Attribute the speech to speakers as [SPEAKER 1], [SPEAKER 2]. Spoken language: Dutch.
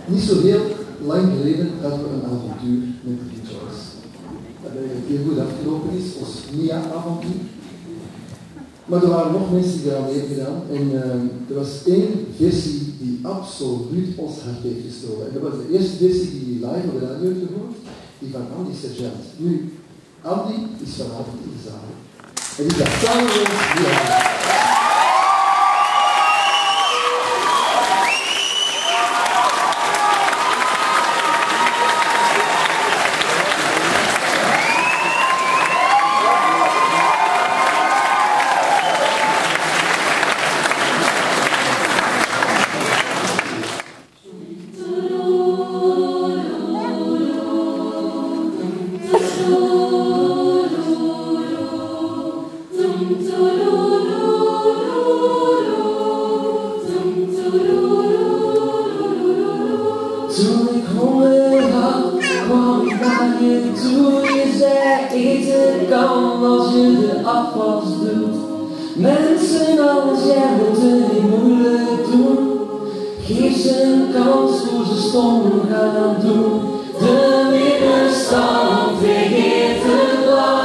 [SPEAKER 1] Niet zo heel lang geleden hadden we een avontuur met de Joyce. Dat eigenlijk heel goed afgelopen is, ons Mia-avontuur. Maar er waren nog mensen die eraan meegedaan en er was één versie die absoluut ons hart heeft gestolen. En dat was de eerste versie die je live op de radio hebt gehoord, die van Andy Sergeant. Nu, Andy is vanavond in de zaal. En die gaat samen met ons die
[SPEAKER 2] Toen ik honger had, kwam ik naar je toe. Je zei eten kan als je de afwas doet. Mensen als jij moet het niet moeilijk doen. Geef ze een kans hoe ze stom gaan doen. De middenstand regeert het land.